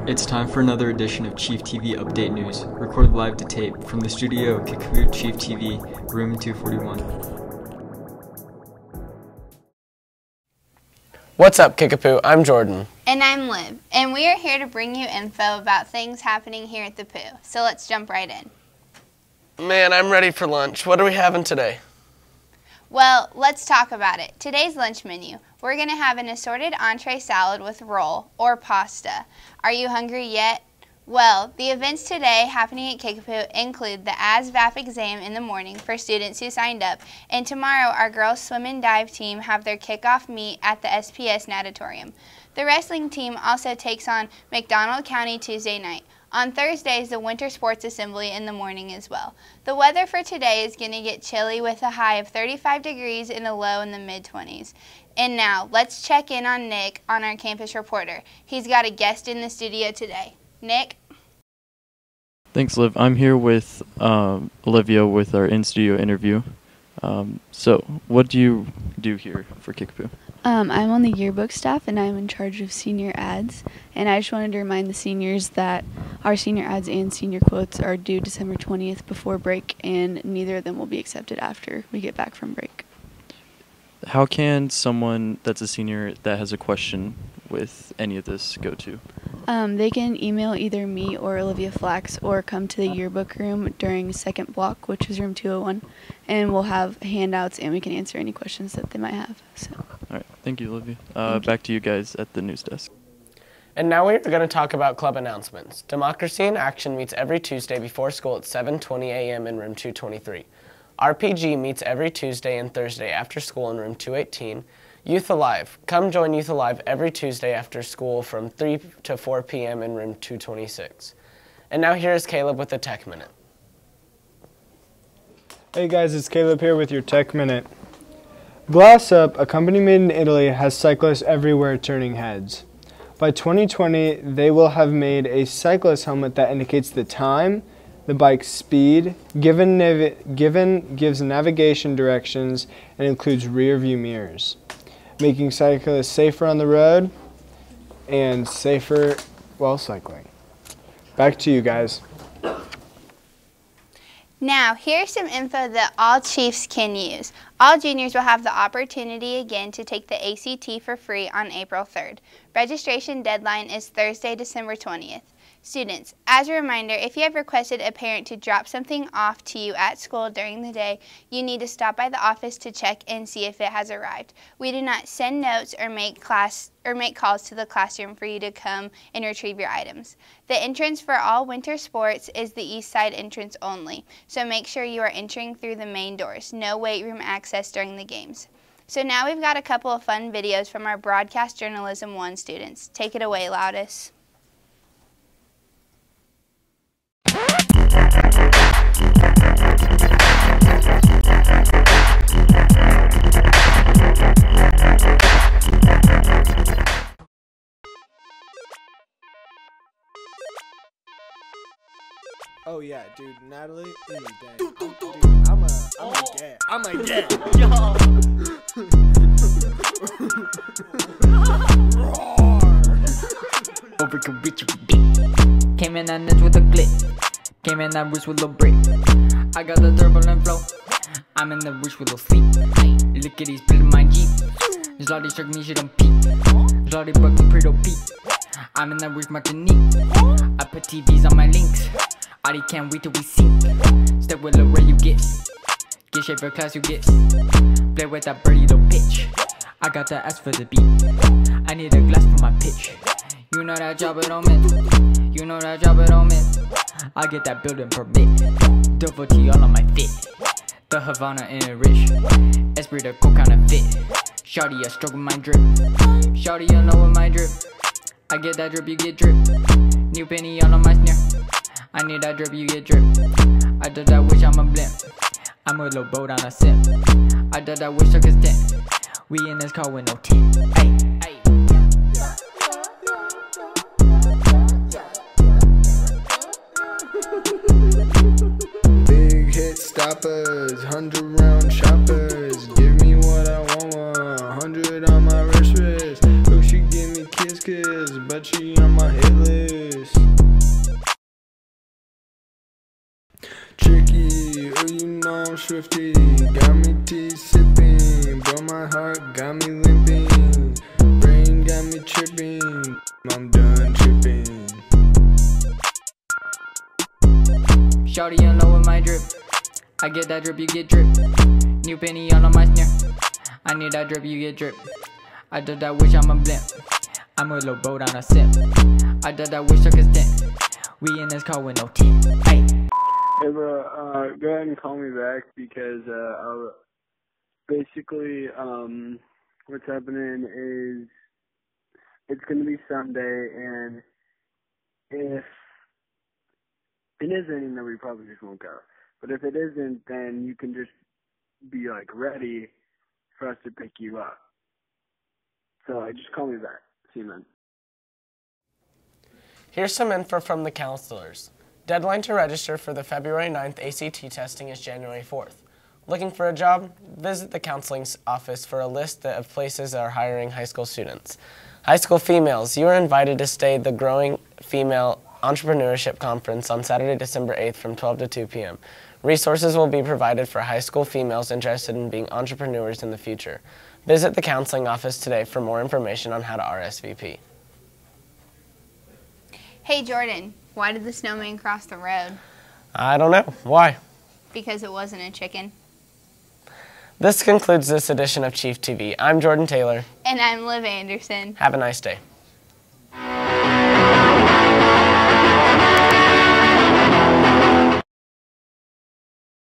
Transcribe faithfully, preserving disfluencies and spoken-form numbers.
It's time for another edition of Chief T V Update News, recorded live to tape from the studio at Kickapoo Chief T V, room two forty-one. What's up, Kickapoo? I'm Jordan. And I'm Liv, and we are here to bring you info about things happening here at the Pooh. So let's jump right in. Man, I'm ready for lunch. What are we having today? Well, let's talk about it. Today's lunch menu. We're going to have an assorted entree salad with roll or pasta. Are you hungry yet? Well, the events today happening at Kickapoo include the A S V A P exam in the morning for students who signed up, and tomorrow our girls swim and dive team have their kickoff meet at the S P S Natatorium. The wrestling team also takes on McDonald County Tuesday night. On Thursdays, the Winter Sports Assembly in the morning as well. The weather for today is going to get chilly with a high of thirty-five degrees and a low in the mid twenties. And now, let's check in on Nick, on our campus reporter. He's got a guest in the studio today. Nick? Thanks, Liv. I'm here with um, Olivia with our in-studio interview. Um, so, what do you do here for Kickapoo? Um, I'm on the yearbook staff, and I'm in charge of senior ads. And I just wanted to remind the seniors that our senior ads and senior quotes are due December twentieth before break, and neither of them will be accepted after we get back from break. How can someone that's a senior that has a question with any of this go to? Um, they can email either me or Olivia Flax, or come to the yearbook room during second block, which is room two oh one, and we'll have handouts and we can answer any questions that they might have. So. All right, thank you, Olivia. Uh, back to you guys at the news desk. And now we're going to talk about club announcements. Democracy in Action meets every Tuesday before school at seven twenty a m in room two twenty-three. R P G meets every Tuesday and Thursday after school in room two eighteen. Youth Alive. Come join Youth Alive every Tuesday after school from three to four p m in room two twenty-six. And now here's Caleb with the Tech Minute. Hey guys, it's Caleb here with your Tech Minute. Glass Up, a company made in Italy, has cyclists everywhere turning heads. By twenty twenty, they will have made a cyclist helmet that indicates the time, the bike's speed, given, nav given gives navigation directions, and includes rear view mirrors, making cyclists safer on the road and safer while cycling. Back to you guys. Now, here's some info that all Chiefs can use. All juniors will have the opportunity again to take the A C T for free on April third. Registration deadline is Thursday, December twentieth. Students, as a reminder, if you have requested a parent to drop something off to you at school during the day, you need to stop by the office to check and see if it has arrived. We do not send notes or make class or make calls to the classroom for you to come and retrieve your items. The entrance for all winter sports is the east side entrance only, so make sure you are entering through the main doors. No weight room access during the games. So now we've got a couple of fun videos from our Broadcast Journalism one students. Take it away, Loudest. Oh yeah, dude, Natalie, mm, dang. Dude, dude, dude, I'm a, I'm a get. I'm a get. Yo. Came in that niche with a click. Came in that wrist with a brick. I got the turbulent flow. I'm in the wrist with a sleep. Look at these split in my Jeep. Zlotty struck me, shit on peak. Zlotty broke me pretty peak. I'm in that wrist Martinique. I put T Vs on my links. Audi can't wait till we sink. Step with Lil Ray, you get. Get shape for class, you get. Play with that birdie, little pitch. I got the ass for the beat. I need a glass for my pitch. You know that job it don't miss. You know that job it don't miss. I get that building permit. Double T all on my fit. The Havana in a rich. Esprit the cool counterfeit. Shawty, I stroke with my drip. Shawty, you know with my drip. I get that drip, you get drip. New penny all on my snare. I need that drip, you get drip. I did that wish I'm a blimp. I'm with Lil Bo down a sip. I did that wish took his tent. We in this car with no tent. Ay, ay. Big hit stoppers, hundred round shoppers. Give me what I want, hundred on my wrist wrist. Oh, she give me kiss kiss, but she on my hit list. Swifty, got me tea sipping, but my heart got me limping, brain got me tripping, I'm done tripping. Shawty in love with my drip. I get that drip, you get drip. New penny all on my snare. I need that drip, you get drip. I did that wish I'm a blimp. I'm a little boat on a sip. I did that wish I could stand. We in this car with no tint. Hey. Hey bro, uh, go ahead and call me back because uh, I'll, basically um, what's happening is it's going to be Sunday, and if it is raining, then we probably just won't go. But if it isn't, then you can just be like ready for us to pick you up. So uh, just call me back. See you, man. Here's some info from the counselors. Deadline to register for the February ninth A C T testing is January fourth. Looking for a job? Visit the counseling office for a list of places that are hiring high school students. High school females, you are invited to stay the Growing Female Entrepreneurship Conference on Saturday, December eighth from twelve to two p m Resources will be provided for high school females interested in being entrepreneurs in the future. Visit the counseling office today for more information on how to R S V P. Hey Jordan, why did the snowman cross the road? I don't know. Why? Because it wasn't a chicken. This concludes this edition of Chief T V. I'm Jordan Taylor. And I'm Liv Anderson. Have a nice day.